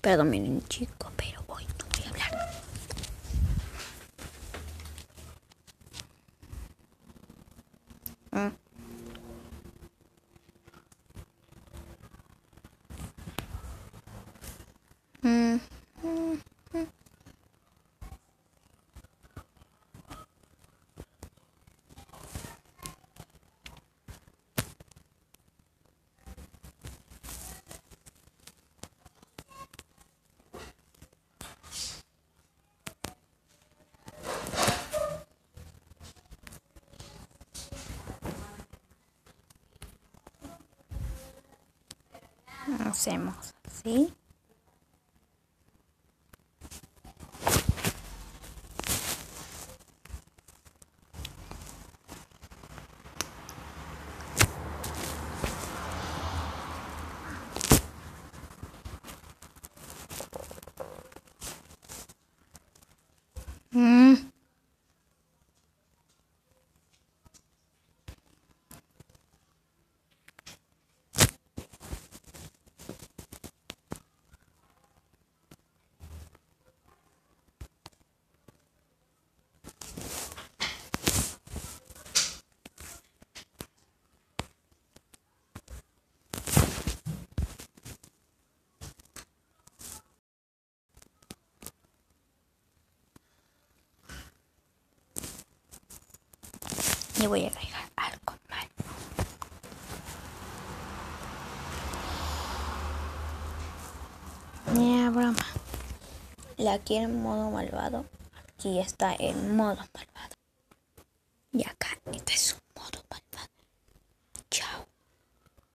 Perdón, miren chico, pero hoy no voy a hablar. Hacemos así. Le voy a agregar algo mal. Mira, broma. La quiero en modo malvado. Aquí está en modo malvado.